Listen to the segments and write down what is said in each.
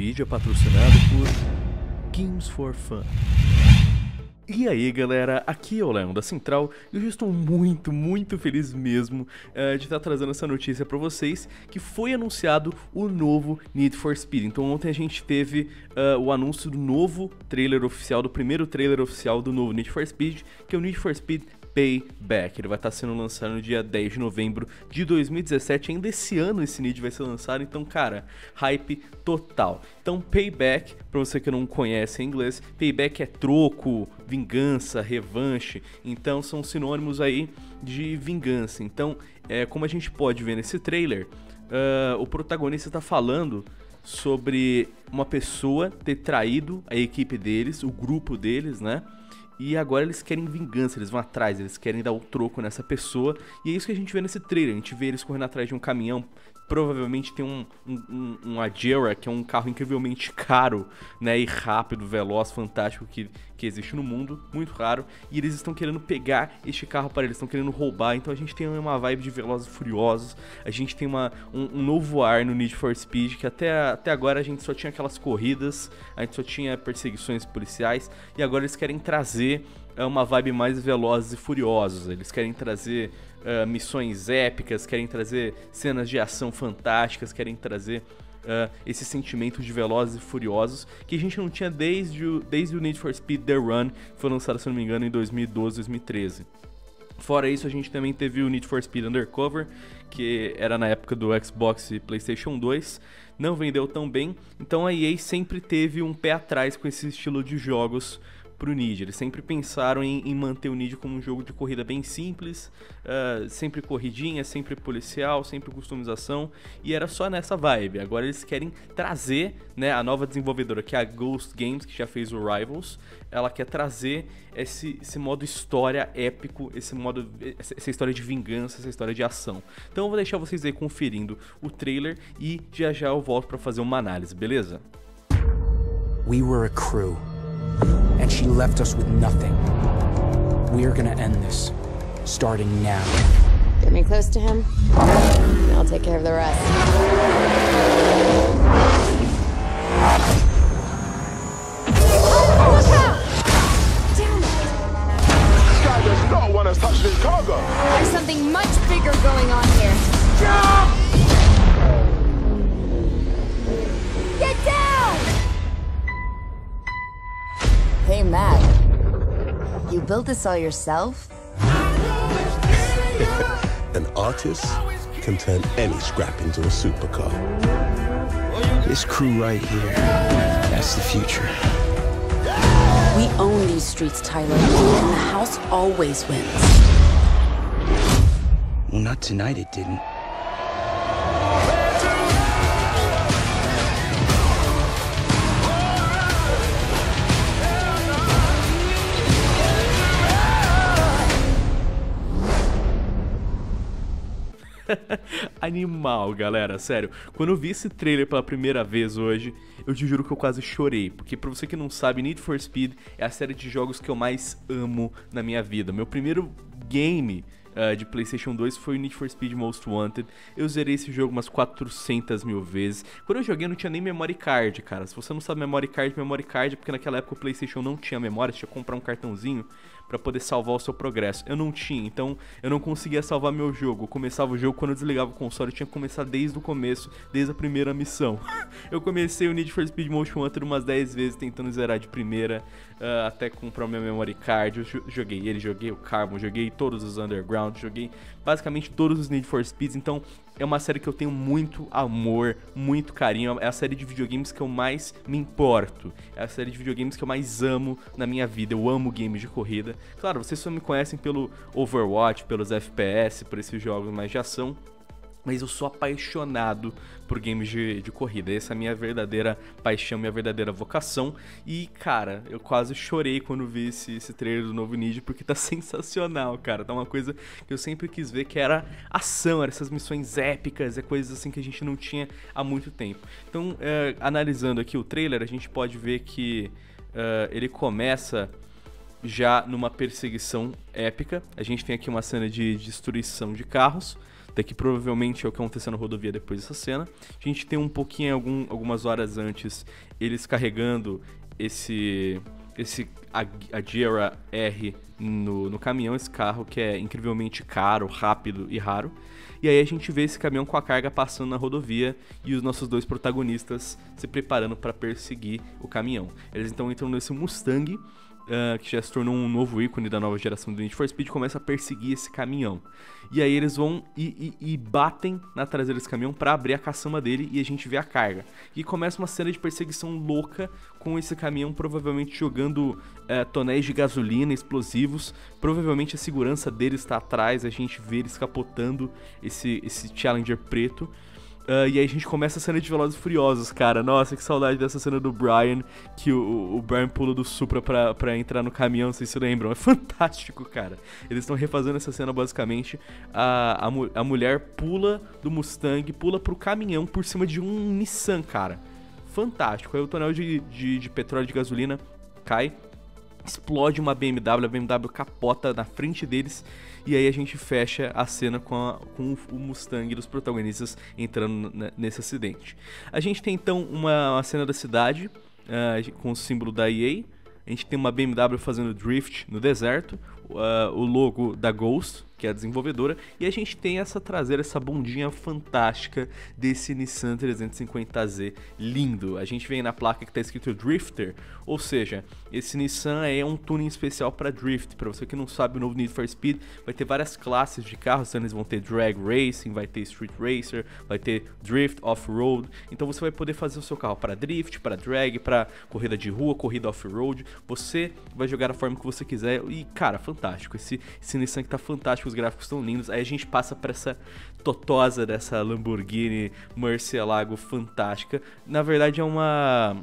vídeo é patrocinado por Games for Fun. E aí galera, aqui é o Leão da Central e hoje eu estou muito feliz mesmo de estar trazendo essa notícia pra vocês, que foi anunciado o novo Need for Speed. Então ontem a gente teve o anúncio do novo trailer oficial, do primeiro trailer oficial do novo Need for Speed, que é o Need for Speed Payback. Ele vai estar sendo lançado no dia 10 de novembro de 2017, ainda esse ano esse Need vai ser lançado, então cara, hype total. Então Payback, pra você que não conhece em inglês, Payback é troco, vingança, revanche, então são sinônimos aí de vingança. Então, como a gente pode ver nesse trailer, o protagonista está falando sobre uma pessoa ter traído a equipe deles, o grupo deles, né? E agora eles querem vingança, eles vão atrás, eles querem dar o troco nessa pessoa. E é isso que a gente vê nesse trailer, a gente vê eles correndo atrás de um caminhão. Provavelmente tem um Agera, que é um carro incrivelmente caro, né, e rápido, veloz, fantástico que existe no mundo, muito raro. E eles estão querendo pegar este carro para eles, estão querendo roubar. Então a gente tem uma vibe de Velozes e Furiosos, a gente tem um novo ar no Need for Speed, que até agora a gente só tinha aquelas corridas, a gente só tinha perseguições policiais, e agora eles querem trazer uma vibe mais Velozes e Furiosos, eles querem trazer missões épicas, querem trazer cenas de ação fantásticas, querem trazer esse sentimento de Velozes e Furiosos que a gente não tinha desde o Need for Speed The Run, que foi lançado, se não me engano, em 2012, 2013. Fora isso, a gente também teve o Need for Speed Undercover, que era na época do Xbox e PlayStation 2, não vendeu tão bem, então a EA sempre teve um pé atrás com esse estilo de jogos pro Need. Eles sempre pensaram em manter o Need como um jogo de corrida bem simples, sempre corridinha, sempre policial, sempre customização, e era só nessa vibe. Agora eles querem trazer, né, a nova desenvolvedora, que é a Ghost Games, que já fez o Rivals, ela quer trazer esse modo história épico, essa história de vingança, essa história de ação. Então eu vou deixar vocês aí conferindo o trailer e já eu volto pra fazer uma análise, beleza? We were a crew. And she left us with nothing. We're gonna end this, starting now. Get me close to him, and I'll take care of the rest. Oh, look out! Damn it! This guy does not want us touching his cargo. There's something much bigger going on here. Jump! Get down! Hey, Matt. You built this all yourself? An artist can turn any scrap into a supercar. This crew right here, that's the future. We own these streets, Tyler, and the house always wins. Well, not tonight it didn't. Animal, galera, sério. Quando eu vi esse trailer pela primeira vez hoje, eu te juro que eu quase chorei. Porque pra você que não sabe, Need for Speed é a série de jogos que eu mais amo na minha vida. Meu primeiro game de PlayStation 2 foi o Need for Speed Most Wanted. Eu zerei esse jogo umas 400 mil vezes. Quando eu joguei, não tinha nem memory card, cara. Se você não sabe memory card é porque naquela época o PlayStation não tinha memória, você tinha que comprar um cartãozinho pra poder salvar o seu progresso. Eu não tinha, então eu não conseguia salvar meu jogo. Eu começava o jogo, quando eu desligava o console, eu tinha que começar desde o começo, desde a primeira missão. Eu comecei o Need for Speed Most Wanted umas 10 vezes tentando zerar de primeira, até comprar o meu memory card. Eu joguei o Carbon, joguei todos os Underground, joguei basicamente todos os Need for Speeds. Então é uma série que eu tenho muito amor, muito carinho. É a série de videogames que eu mais me importo. É a série de videogames que eu mais amo na minha vida. Eu amo games de corrida. Claro, vocês só me conhecem pelo Overwatch, pelos FPS, por esses jogos mais de ação. Mas eu sou apaixonado por games de corrida. Essa é a minha verdadeira paixão, minha verdadeira vocação. E, cara, eu quase chorei quando vi esse trailer do novo Need, porque tá sensacional, cara. Tá uma coisa que eu sempre quis ver, que era ação, eram essas missões épicas, coisas assim que a gente não tinha há muito tempo. Então, analisando aqui o trailer, a gente pode ver que ele começa já numa perseguição épica. A gente tem aqui uma cena de destruição de carros, daqui provavelmente é o que aconteceu na rodovia depois dessa cena. A gente tem um pouquinho, algumas horas antes, eles carregando esse Agera R no caminhão, esse carro que é incrivelmente caro, rápido e raro. E aí a gente vê esse caminhão com a carga passando na rodovia e os nossos dois protagonistas se preparando para perseguir o caminhão. Eles então entram nesse Mustang, que já se tornou um novo ícone da nova geração do Need for Speed, começa a perseguir esse caminhão. E aí eles vão e batem na traseira desse caminhão para abrir a caçamba dele e a gente vê a carga. E começa uma cena de perseguição louca com esse caminhão provavelmente jogando tonéis de gasolina explosivos. Provavelmente a segurança dele está atrás, a gente vê ele escapotando esse Challenger preto. E aí a gente começa a cena de Velozes e Furiosos, cara. Nossa, que saudade dessa cena do Brian, que o Brian pula do Supra pra entrar no caminhão, vocês se lembram? É fantástico, cara. Eles estão refazendo essa cena basicamente. A mulher pula do Mustang, pula pro caminhão por cima de um Nissan, cara. Fantástico. Aí o tonel de petróleo e de gasolina cai, explode uma BMW, a BMW capota na frente deles. E aí a gente fecha a cena com o Mustang dos protagonistas entrando nesse acidente. A gente tem então uma cena da cidade com o símbolo da EA. A gente tem uma BMW fazendo drift no deserto, o logo da Ghost, que é a desenvolvedora, e a gente tem essa traseira, essa bundinha fantástica desse Nissan 350Z lindo. A gente vê na placa que está escrito Drifter, ou seja, esse Nissan é um tuning especial para drift. Para você que não sabe, o novo Need for Speed vai ter várias classes de carros, então eles vão ter Drag Racing, vai ter Street Racer, vai ter Drift Off-Road, então você vai poder fazer o seu carro para drift, para drag, para corrida de rua, corrida off-road, você vai jogar da forma que você quiser e, cara, fantástico, esse Nissan que tá fantástico, os gráficos estão lindos. Aí a gente passa para essa totosa dessa Lamborghini Murcielago fantástica. Na verdade é uma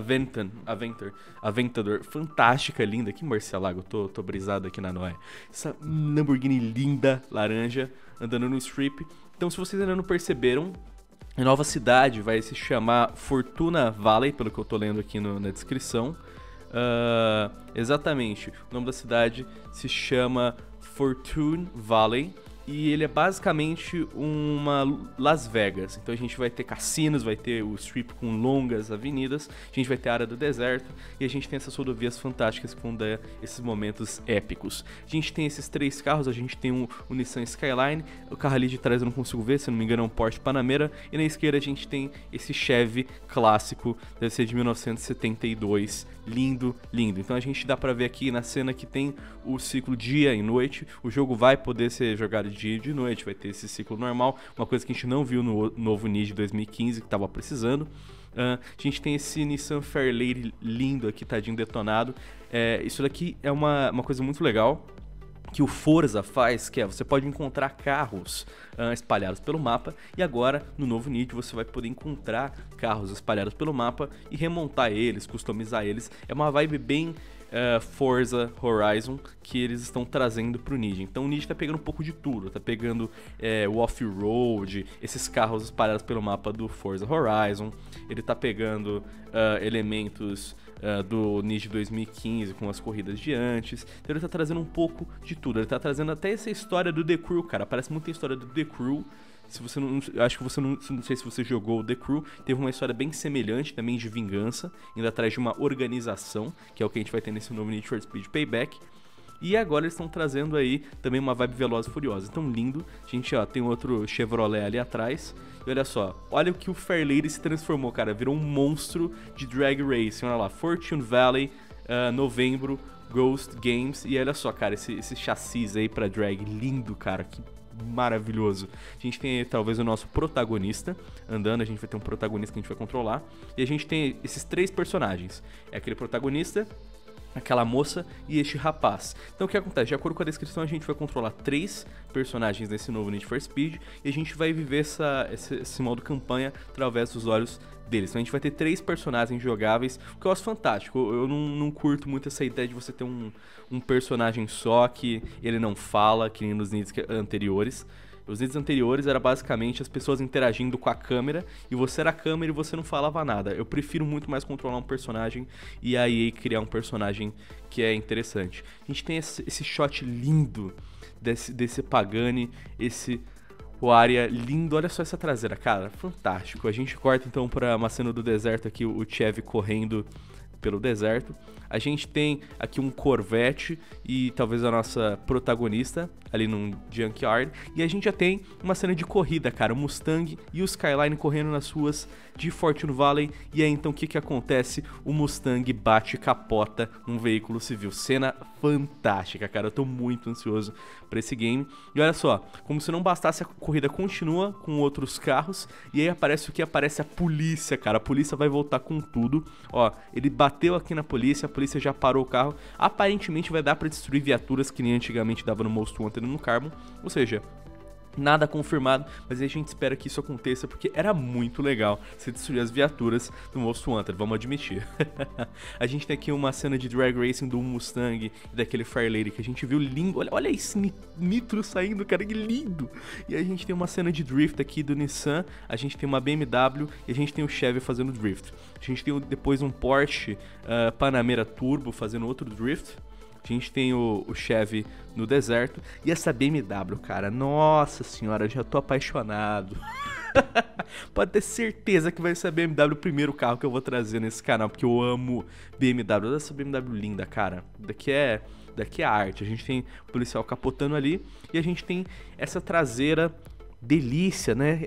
Aventador fantástica, linda. Que Murcielago, tô brisado aqui na noia. Essa Lamborghini linda, laranja, andando no strip. Então, se vocês ainda não perceberam, a nova cidade vai se chamar Fortuna Valley, pelo que eu tô lendo aqui na descrição. Exatamente, o nome da cidade se chama Fortune Valley e ele é basicamente uma Las Vegas. Então a gente vai ter cassinos, vai ter o strip com longas avenidas, a gente vai ter a área do deserto e a gente tem essas rodovias fantásticas que vão dar esses momentos épicos. A gente tem esses três carros, a gente tem o Nissan Skyline, o carro ali de trás eu não consigo ver, se não me engano é um Porsche Panamera, e na esquerda a gente tem esse Chevy clássico, deve ser de 1972, lindo, lindo. Então a gente dá pra ver aqui na cena que tem o ciclo dia e noite, o jogo vai poder ser jogado de dia e de noite, vai ter esse ciclo normal, uma coisa que a gente não viu no novo Need de 2015, que tava precisando. A gente tem esse Nissan Fairlady lindo aqui, tadinho detonado. Isso daqui é uma coisa muito legal que o Forza faz, que é você pode encontrar carros espalhados pelo mapa, e agora no novo Need você vai poder encontrar carros espalhados pelo mapa e remontar eles, customizar eles. É uma vibe bem Forza Horizon que eles estão trazendo pro Need. Então o Need tá pegando um pouco de tudo, tá pegando o off-road, esses carros espalhados pelo mapa do Forza Horizon, ele tá pegando elementos do Need 2015 com as corridas de antes. Então ele tá trazendo um pouco de tudo. Ele tá trazendo até essa história do The Crew, cara. Parece muito a história do The Crew. Se você não, acho que você não sei se você jogou The Crew, teve uma história bem semelhante também de vingança, indo atrás de uma organização, que é o que a gente vai ter nesse novo Need for Speed Payback. E agora eles estão trazendo aí também uma vibe Velozes e Furiosos. Então lindo. A gente tem outro Chevrolet ali atrás. E olha só, olha o que o Fairlady se transformou, cara. Virou um monstro de drag racing. Olha lá, Fortune Valley, novembro, Ghost Games. E olha só, cara, esse chassis aí pra drag, lindo, cara. Que maravilhoso. A gente tem talvez o nosso protagonista andando, a gente vai ter um protagonista que a gente vai controlar. E a gente tem esses três personagens. É aquele protagonista, aquela moça e este rapaz. Então o que acontece? De acordo com a descrição, a gente vai controlar três personagens nesse novo Need for Speed e a gente vai viver esse modo campanha através dos olhos deles. Então a gente vai ter 3 personagens jogáveis, o que eu acho fantástico. Eu não curto muito essa ideia de você ter um personagem só que ele não fala, que nem nos Needs anteriores. Os Needs anteriores era basicamente as pessoas interagindo com a câmera e você era a câmera e você não falava nada. Eu prefiro muito mais controlar um personagem e aí criar um personagem que é interessante. A gente tem esse shot lindo desse Pagani, o área lindo. Olha só essa traseira, cara, fantástico. A gente corta então pra uma cena do deserto aqui, o Chevy correndo pelo deserto. A gente tem aqui um Corvette e talvez a nossa protagonista ali num junkyard. E a gente já tem uma cena de corrida, cara, o Mustang e o Skyline correndo nas ruas de Fortune Valley. E aí então o que acontece? O Mustang bate e capota num veículo civil. Cena fantástica, cara, eu tô muito ansioso pra esse game. E olha só, como se não bastasse, a corrida continua com outros carros. E aí aparece o que? Aparece a polícia, cara. A polícia vai voltar com tudo. Ó, ele bateu aqui na polícia, a polícia já parou o carro. Aparentemente vai dar pra destruir viaturas que nem antigamente dava no Most Wanted no Carbon. Ou seja, nada confirmado, mas a gente espera que isso aconteça, porque era muito legal você destruir as viaturas do Most Wanted, vamos admitir. A gente tem aqui uma cena de drag racing do Mustang e daquele Fairlady que a gente viu lindo. Olha esse nitro saindo, cara, que lindo! E a gente tem uma cena de drift aqui do Nissan, a gente tem uma BMW e a gente tem o Chevy fazendo drift. A gente tem depois um Porsche Panamera Turbo fazendo outro drift. A gente tem o Chevy no deserto e essa BMW, cara, nossa senhora, eu já tô apaixonado. Pode ter certeza que vai ser a BMW o primeiro carro que eu vou trazer nesse canal, porque eu amo BMW. Olha essa BMW linda, cara. Daqui é a arte. A gente tem o policial capotando ali e a gente tem essa traseira delícia, né?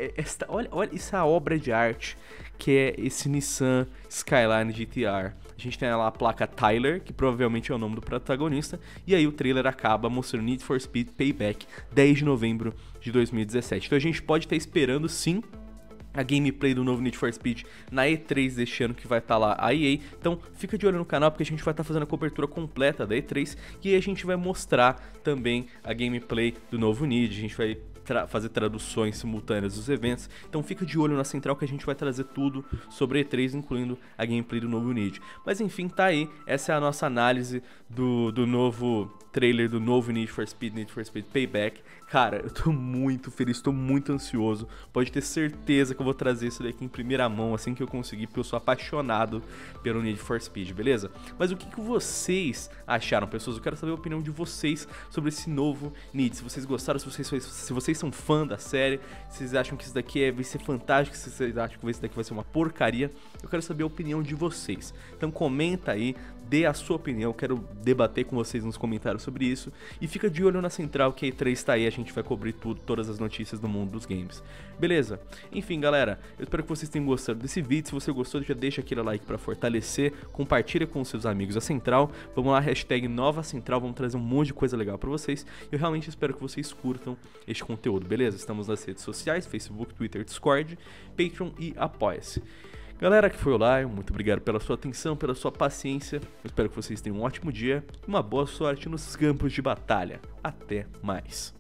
Olha essa obra de arte que é esse Nissan Skyline GTR. A gente tem lá a placa Tyler, que provavelmente é o nome do protagonista, e aí o trailer acaba mostrando Need for Speed Payback, 10 de novembro de 2017. Então a gente pode estar esperando sim a gameplay do novo Need for Speed na E3 deste ano, que vai estar lá a EA. Então fica de olho no canal, porque a gente vai estar fazendo a cobertura completa da E3 e aí a gente vai mostrar também a gameplay do novo Need. A gente vai fazer traduções simultâneas dos eventos, então fica de olho na central que a gente vai trazer tudo sobre E3, incluindo a gameplay do novo Need. Mas enfim, tá aí, essa é a nossa análise do novo trailer do novo Need for Speed Payback. Cara, eu tô muito feliz, tô muito ansioso, pode ter certeza que eu vou trazer isso daqui em primeira mão assim que eu conseguir, porque eu sou apaixonado pelo Need for Speed, beleza? Mas o que vocês acharam, pessoas? Eu quero saber a opinião de vocês sobre esse novo Need, se vocês gostaram, se vocês são fã da série, se vocês acham que isso daqui vai ser fantástico, se vocês acham que isso daqui vai ser uma porcaria. Eu quero saber a opinião de vocês, então comenta aí, dê a sua opinião, eu quero debater com vocês nos comentários sobre isso. E fica de olho na central que a E3 tá aí, a gente vai cobrir tudo, todas as notícias do mundo dos games. Beleza? Enfim, galera, eu espero que vocês tenham gostado desse vídeo. Se você gostou, já deixa aquele like pra fortalecer, compartilha com seus amigos a central. Vamos lá, hashtag nova central, vamos trazer um monte de coisa legal pra vocês. Eu realmente espero que vocês curtam este conteúdo, beleza? Estamos nas redes sociais, Facebook, Twitter, Discord, Patreon e Apoia-se. Galera que foi lá, muito obrigado pela sua atenção, pela sua paciência. Eu espero que vocês tenham um ótimo dia e uma boa sorte nos campos de batalha. Até mais.